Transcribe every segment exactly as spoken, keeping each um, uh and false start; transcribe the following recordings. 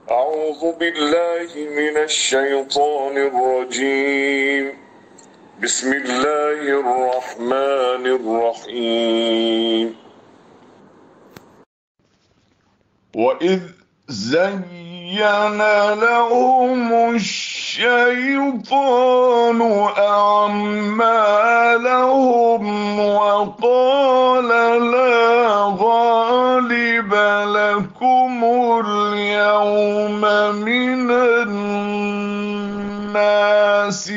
أعوذ بالله من الشيطان الرجيم بسم الله الرحمن الرحيم وإذ زين لهم الشيطان أعمالهم وقال لا غالب لكم اليوم من الناس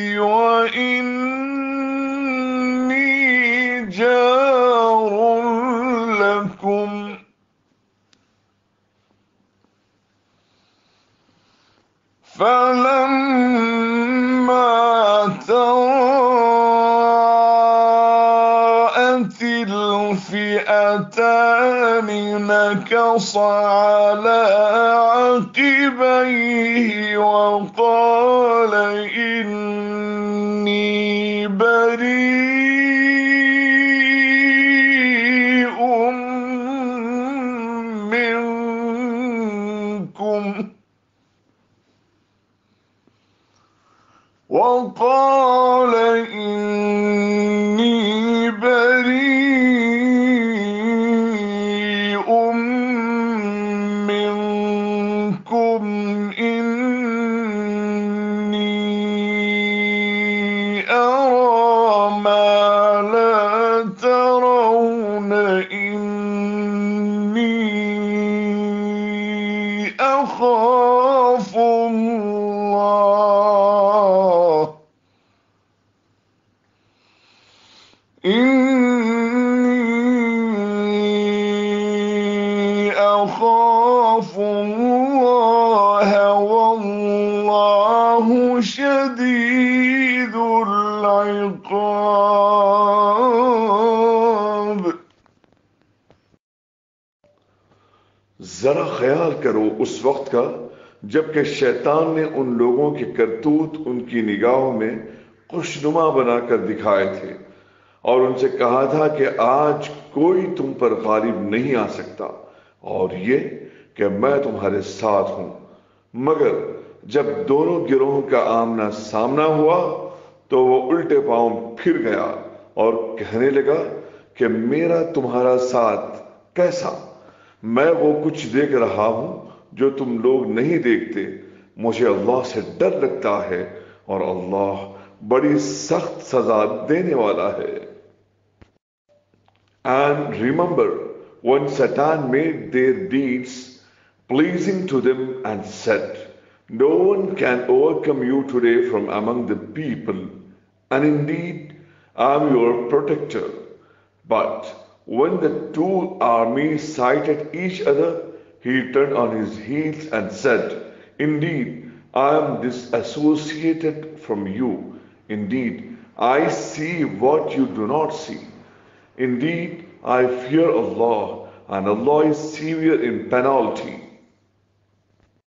وإني جار لكم فلما تراءت الفئتان نكص على عقبيه وقال إني بريء منكم وقال إني بريء منكم إني أرى ما لا ترون إني أخاف الله إني أخاف الله والله شديد العقاب. जरा ख्याल करो उस वक्त का जबकि शैतान ने उन लोगों के करतूत उनकी निगाहों में खुशनुमा बनाकर दिखाए थे और उनसे कहा था कि आज कोई तुम पर गालिब नहीं आ सकता और ये कि मैं तुम्हारे साथ हूं। मगर जब दोनों गिरोहों का आमना सामना हुआ तो वो उल्टे पांव फिर गया और कहने लगा कि मेरा तुम्हारा साथ कैसा, मैं वो कुछ देख रहा हूं जो तुम लोग नहीं देखते। मुझे अल्लाह से डर लगता है और अल्लाह बड़ी सख्त सजा देने वाला है। And remember when Satan made their deeds pleasing to them and said, no one can overcome you today from among the people, and indeed I am your protector. But when the two armies sighted each other, he turned on his heels and said, indeed I am disassociated from you. Indeed I see what you do not see. Indeed, I fear Allah, and Allah is severe in penalty.